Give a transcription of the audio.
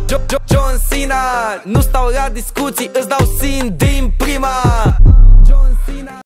John Cena, nu stau la discuții, îți dau sin din prima.